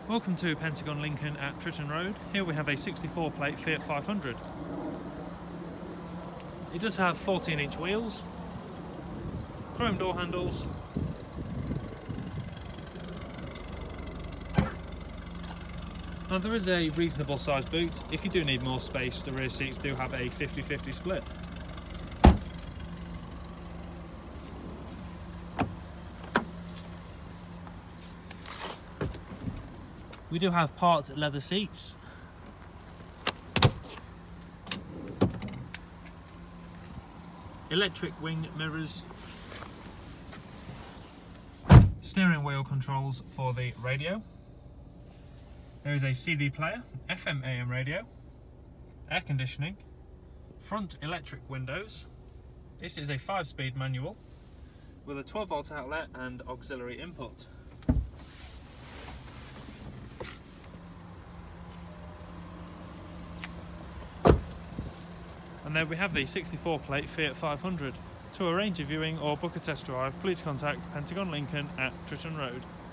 Welcome to Pentagon Lincoln at Tritton Road. Here we have a 64 plate Fiat 500. It does have 14-inch wheels, chrome door handles, and there is a reasonable sized boot. If you do need more space, the rear seats do have a 50-50 split. We do have part leather seats, electric wing mirrors, steering wheel controls for the radio. There is a CD player, FM AM radio, air conditioning, front electric windows. This is a 5-speed manual with a 12-volt outlet and auxiliary input. And there we have the 64 plate Fiat 500. To arrange a viewing or book a test drive, please contact Pentagon Lincoln at Tritton Road.